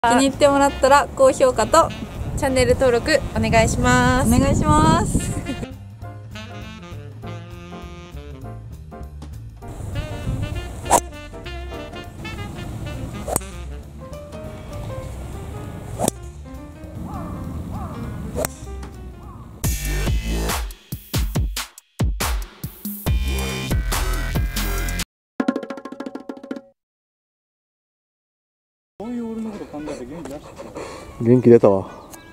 気に入ってもらったら高評価とチャンネル登録お願いします。 お願いします。 そういう俺のこと考えて元気出してた。 元気出たわ。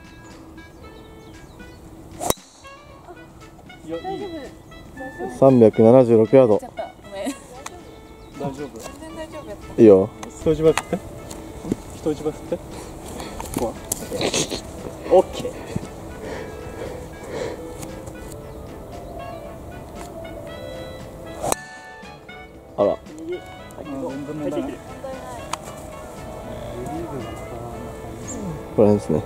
いや、いいよ。 376ヤード。 ちゃったごめん。 大丈夫。 全然大丈夫やった。 いいよ。 人一倍振って。人一倍振って。ここは。オッケー。 あら。 全然問題ない。 これですね。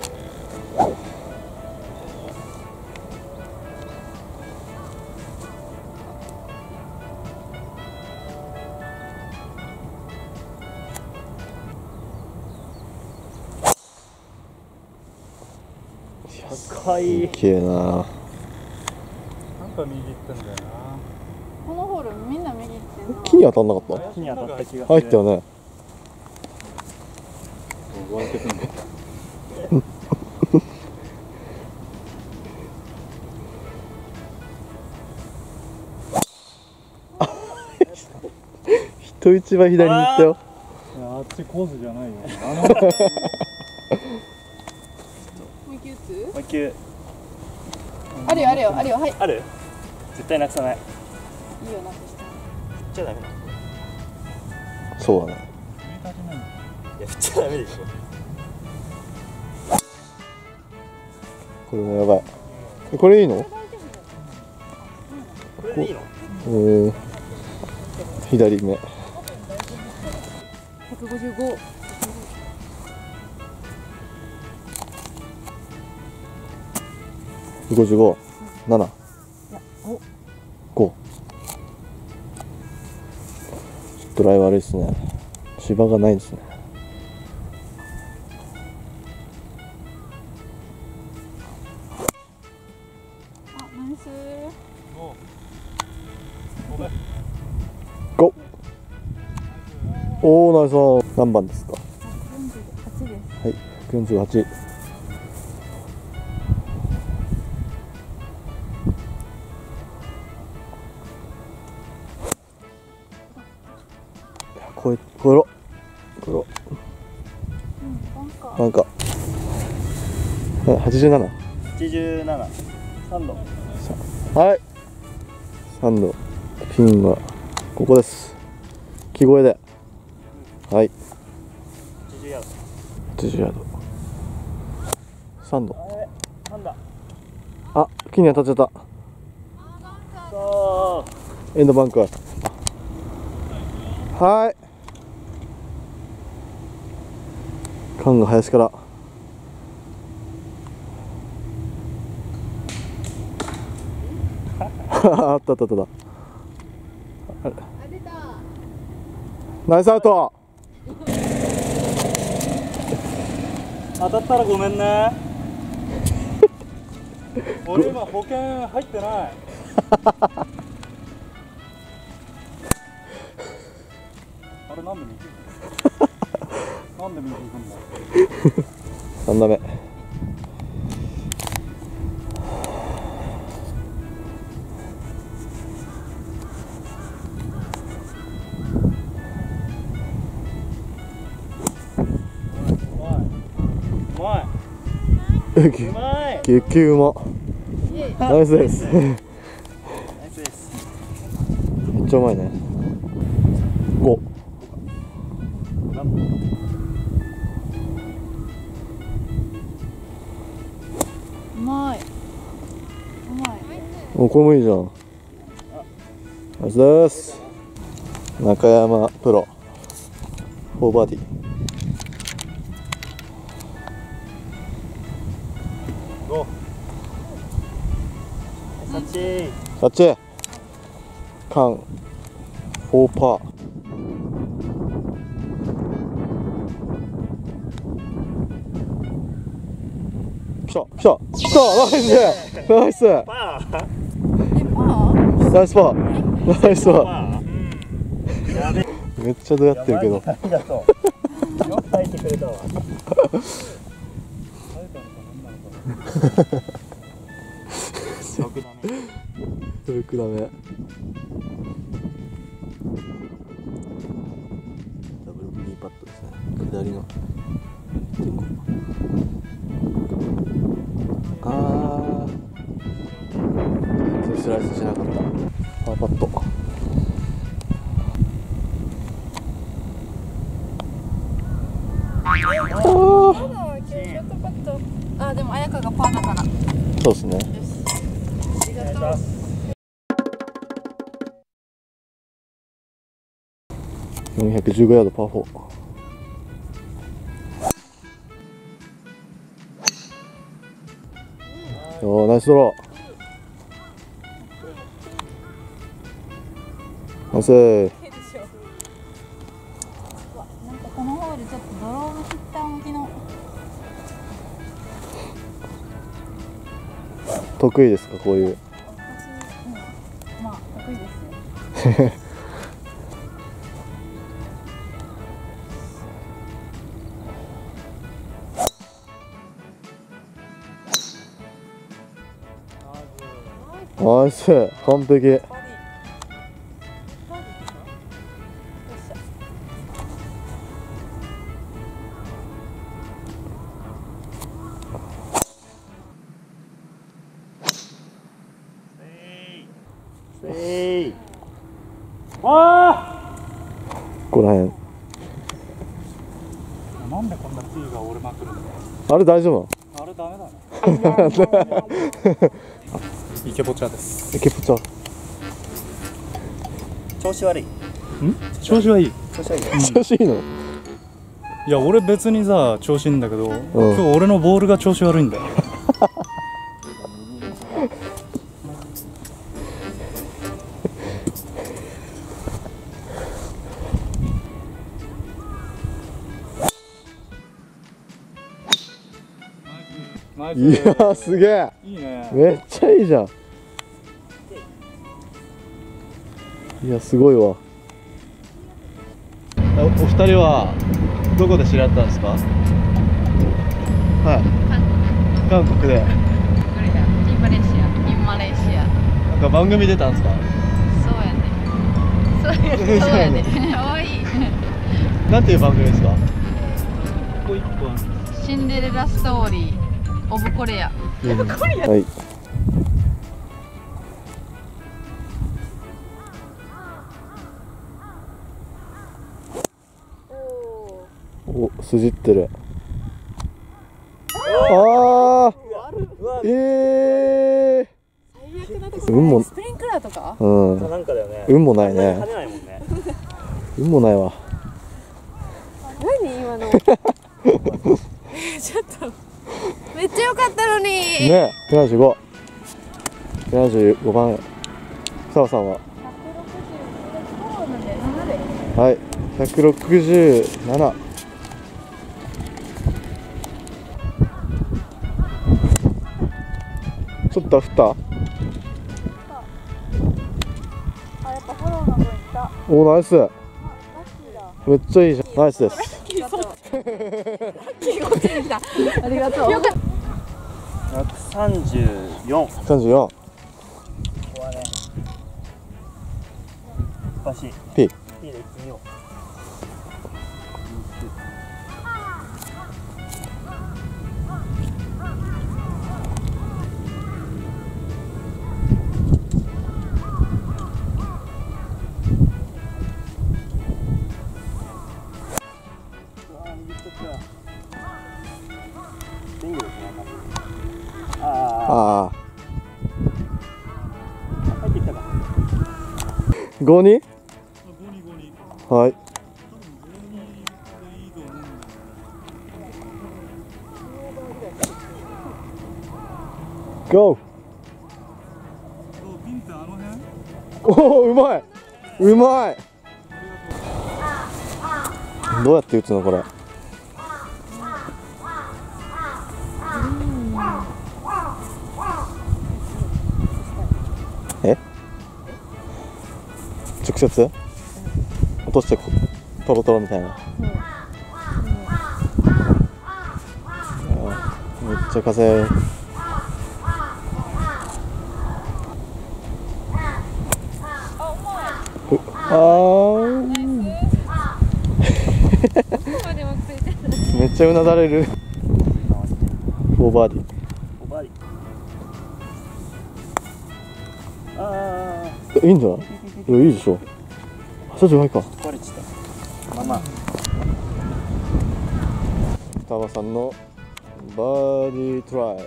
高い。 きれいな。 なんか右行ってんだよな。 このホールみんな右行ってんな。 木に当たんなかっ木に当たった気がた？入ったよね。 割れてくんだ。 人一倍左に行ったよ。 いや、あっちコースじゃないよ。 もう一球打つ？ もう一球あるよあるよあるよ、はい。 ある？絶対なくさない。 いいよなくして。 振っちゃダメだ。 そうだね。 いや振っちゃダメでしょ。 これもやばい。これいいの？ これでいいの？ 左目。 155。 55、7、5。ちょっとライ悪いですね。芝がないですね。 あ、ナイス 5。おお、ナイスオン。何番ですか？ 48です。 はい、148。越えろ。なんか。87。 87。3度。 はい。3度。ピンはここです。木越えで。はい。 80ヤード。 80ヤード。3度。 なんだ。 あ、木に当たっちゃった。 そエンドバンカー。はい。缶が林から。あったあったあった。ナイスアウト。 当たったらごめんね。俺今保険入ってない。あれなんで右？なんで右行くんだ。 3打目。 うまい。うまい。 激うま。ナイスです。 ナイスです。 めっちゃうまいね。5。 うまい。うまい。 お、これもいいじゃん。ナイスです。中山プロ。4バーディー。 タッチ。 タッチ。缶。4パー。 来た来た来た。ナイスナイスパー。 ナイスパーナイスパー。 やべ。 めっちゃどうやってるけど。 ありがとう。よく書いてくれたわ。 よくダメ。ダブルボギーパットですね。下りの結構全然スライスしなかった。パーパット。 あ、でも彩香がパーだから。 そうですね。 ありがとう。 415ヤードパー4。おー、ナイスドロー。ナイスー。 なんかこのホールちょっとドローのヒッター向きの。 得意ですか、こういう。 まあ得意ですよ。 ナイス、完璧。ここら辺。 なんでこんなティーが折れまくるんだよ。 あれ大丈夫あれダメだね。イケボチャです。 イケポチャ。 調子悪い。 調子はいい。 調子悪い。 調子いいの？ いや俺別にさ調子いいんだけど、 ん今日俺のボールが調子悪いんだよ。 いやー、すげえ。 いいね。 めっちゃいいじゃん。いや、すごいわ。お二人はどこで知り合ったんですか？はい。韓国で。 インマレーシア。インマレーシア。 なんか番組出たんですか？ そうやね。そうやね。可愛い。 なんていう番組ですか？ ここ一本。 シンデレラストーリー。オブコレア。 はい。お、筋ってる。ああ。運も。 スプリンクラーとか？ うん。 なんかだよね。 運もないね。 跳ねないもんね。 運もないわ。 何今の？ちょっと。めっちゃ良かったのに。 ね、75。75番。澤さんは。はい、167。ちょっと振った。 あ、やっぱフォローの分いった。 おー、ナイス。めっちゃいいじゃん。ナイスです。 ありがとう。 134。 34。 ここはね。難しい。 P。 P で行ってみよう。 ああ。 入ってきたか。 5-2？はい。ゴー。おお、うまい。うまい。どうやって打つのこれ？ ツツ落としてトロトロみたいな。めっちゃ風。めっちゃうなだれる。4バーディー。いいんじゃない？いや、いいでしょ。そっちうまいか。 壊れちゃった。まあまあ。 双葉さんのバーディートライ。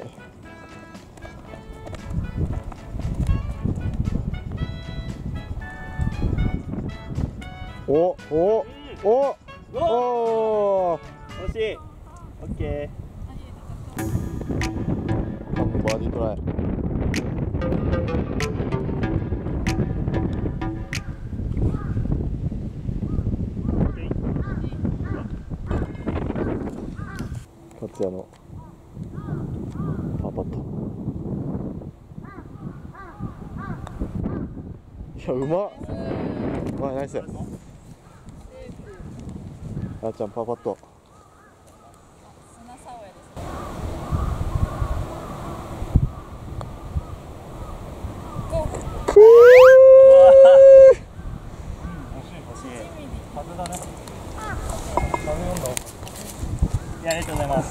おおおお。 惜しい。オッケバーディートライ。勝也のパーパット。いや、うまっ。ナイス。あーちゃんパーパット。 ー。ありがとうございます。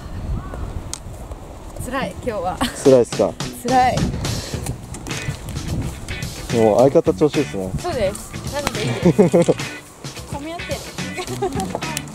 辛い今日は。 辛いっすか。 辛い。 もう相方調子いいですね。 そうです。なのでいいです。噛み合ってる。